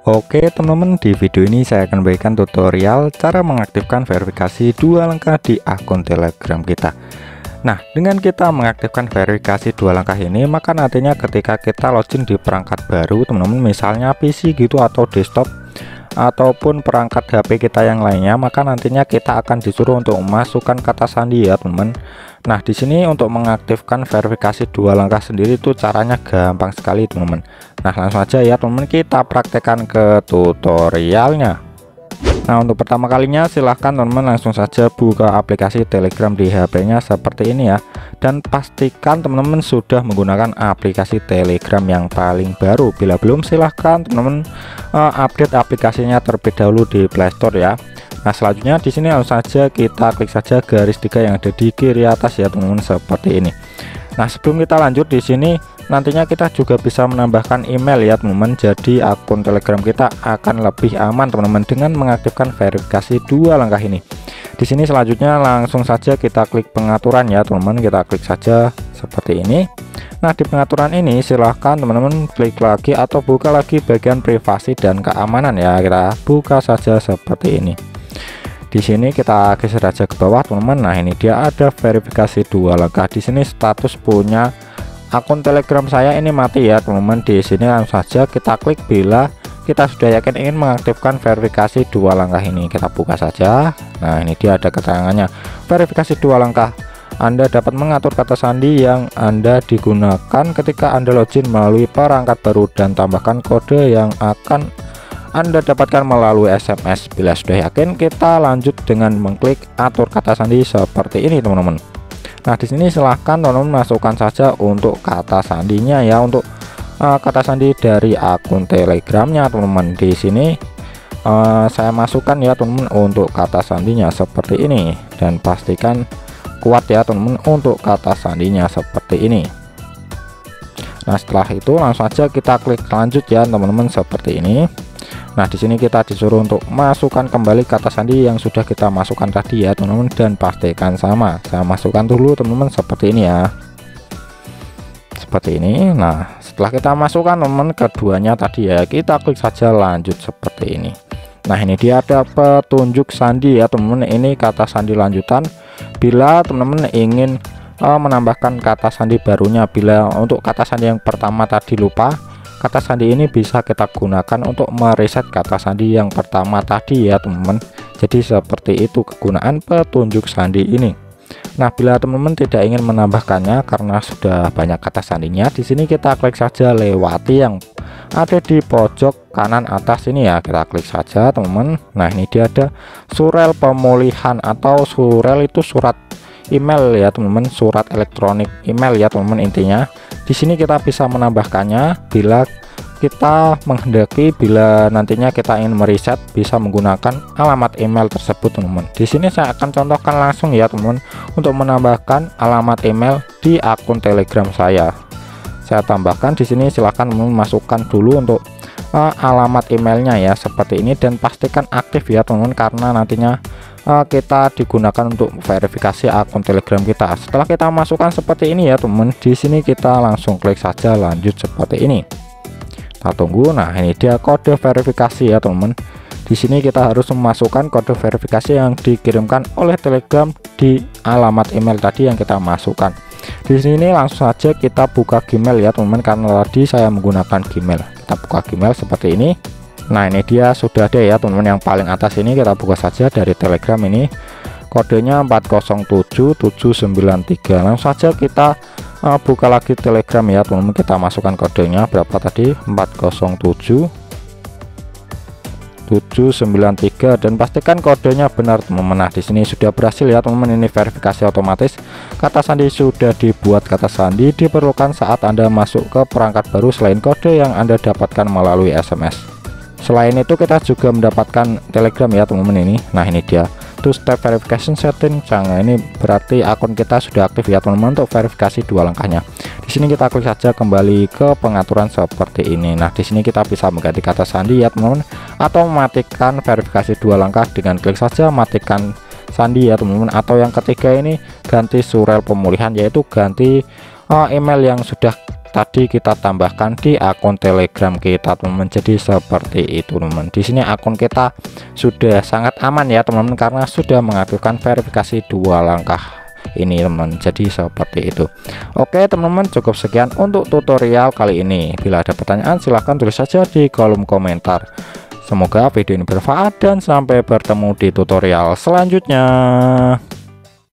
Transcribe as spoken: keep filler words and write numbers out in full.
Oke teman-teman, di video ini saya akan berikan tutorial cara mengaktifkan verifikasi dua langkah di akun Telegram kita. Nah, dengan kita mengaktifkan verifikasi dua langkah ini, maka nantinya ketika kita login di perangkat baru teman-teman, misalnya P C gitu atau desktop ataupun perangkat H P kita yang lainnya, maka nantinya kita akan disuruh untuk memasukkan kata sandi ya teman-teman. Nah, di sini untuk mengaktifkan verifikasi dua langkah sendiri itu caranya gampang sekali teman-teman. Nah, langsung aja ya teman-teman, kita praktekkan ke tutorialnya. Nah, untuk pertama kalinya silahkan teman-teman langsung saja buka aplikasi Telegram di H P-nya seperti ini ya. Dan pastikan teman-teman sudah menggunakan aplikasi Telegram yang paling baru. Bila belum, silahkan teman-teman uh, update aplikasinya terlebih dahulu di Play Store ya. Nah, selanjutnya di sini langsung saja kita klik saja garis tiga yang ada di kiri atas ya teman-teman, seperti ini. Nah, sebelum kita lanjut, di sini nantinya kita juga bisa menambahkan email ya teman-teman. Jadi akun Telegram kita akan lebih aman teman-teman dengan mengaktifkan verifikasi dua langkah ini. Di sini selanjutnya langsung saja kita klik pengaturan ya teman-teman. Kita klik saja seperti ini. Nah, di pengaturan ini silahkan teman-teman klik lagi atau buka lagi bagian privasi dan keamanan ya. Kita buka saja seperti ini. Di sini kita geser aja ke bawah teman-teman. Nah, ini dia ada verifikasi dua langkah. Di sini status punya akun Telegram saya ini mati ya teman-teman. Di sini langsung saja kita klik bila kita sudah yakin ingin mengaktifkan verifikasi dua langkah ini. Kita buka saja. Nah, ini dia ada keterangannya. Verifikasi dua langkah. Anda dapat mengatur kata sandi yang Anda digunakan ketika Anda login melalui perangkat baru dan tambahkan kode yang akan Anda dapatkan melalui S M S. Bila sudah yakin, kita lanjut dengan mengklik atur kata sandi seperti ini teman-teman. Nah, di sini silahkan teman-teman masukkan saja untuk kata sandinya ya, untuk uh, kata sandi dari akun Telegramnya teman-teman. Di sini uh, saya masukkan ya teman-teman untuk kata sandinya seperti ini, dan pastikan kuat ya teman-teman untuk kata sandinya seperti ini. Nah, setelah itu langsung saja kita klik lanjut ya teman-teman seperti ini. Nah, di sini kita disuruh untuk masukkan kembali kata sandi yang sudah kita masukkan tadi ya teman-teman, dan pastikan sama. Saya masukkan dulu teman-teman seperti ini ya. Seperti ini. Nah, setelah kita masukkan teman-teman keduanya tadi ya, kita klik saja lanjut seperti ini. Nah, ini dia ada petunjuk sandi ya teman-teman. Ini kata sandi lanjutan. Bila teman-teman ingin uh, menambahkan kata sandi barunya, bila untuk kata sandi yang pertama tadi lupa, kata sandi ini bisa kita gunakan untuk mereset kata sandi yang pertama tadi ya teman-teman. Jadi seperti itu kegunaan petunjuk sandi ini. Nah, bila teman-teman tidak ingin menambahkannya karena sudah banyak kata sandinya, di sini kita klik saja lewati yang ada di pojok kanan atas ini ya. Kita klik saja teman-teman. Nah, ini dia ada surel pemulihan atau surel itu surat email ya teman-teman, surat elektronik email ya teman-teman. Intinya di sini kita bisa menambahkannya bila kita menghendaki, bila nantinya kita ingin mereset bisa menggunakan alamat email tersebut teman-teman. Di sini saya akan contohkan langsung ya teman-teman untuk menambahkan alamat email di akun Telegram saya. Saya tambahkan di sini, silahkan masukkan dulu untuk uh, alamat emailnya ya seperti ini, dan pastikan aktif ya teman-teman karena nantinya uh, kita digunakan untuk verifikasi akun Telegram kita. Setelah kita masukkan seperti ini ya teman-teman, di sini kita langsung klik saja lanjut seperti ini. Kita tunggu. Nah, ini dia kode verifikasi ya teman-teman. Di sini kita harus memasukkan kode verifikasi yang dikirimkan oleh Telegram di alamat email tadi yang kita masukkan. Di sini langsung saja kita buka Gmail ya teman-teman, karena tadi saya menggunakan Gmail. Kita buka Gmail seperti ini. Nah, ini dia sudah ada ya teman-teman, yang paling atas ini kita buka saja dari Telegram ini. Kodenya empat nol tujuh tujuh sembilan tiga. Langsung saja kita uh, buka lagi Telegram ya teman-teman. Kita masukkan kodenya berapa tadi? empat nol tujuh tujuh sembilan tiga, dan pastikan kodenya benar teman-teman. Nah, di sini sudah berhasil ya teman-teman, ini verifikasi otomatis. Kata sandi sudah dibuat. Kata sandi diperlukan saat Anda masuk ke perangkat baru selain kode yang Anda dapatkan melalui S M S. Selain itu kita juga mendapatkan Telegram ya teman-teman ini. Nah, ini dia two step verification setting. Nah, ini berarti akun kita sudah aktif ya teman-teman untuk verifikasi dua langkahnya. Di sini kita klik saja kembali ke pengaturan seperti ini. Nah, di sini kita bisa mengganti kata sandi ya teman-teman, atau mematikan verifikasi dua langkah dengan klik saja matikan sandi ya teman-teman. Atau yang ketiga ini ganti surel pemulihan, yaitu ganti uh, email yang sudah tadi kita tambahkan di akun Telegram kita, teman-teman. Jadi seperti itu, teman-teman. Di sini akun kita sudah sangat aman ya, teman-teman, karena sudah mengaktifkan verifikasi dua langkah ini, teman. Jadi seperti itu. Oke, teman-teman, cukup sekian untuk tutorial kali ini. Bila ada pertanyaan silahkan tulis saja di kolom komentar. Semoga video ini bermanfaat dan sampai bertemu di tutorial selanjutnya.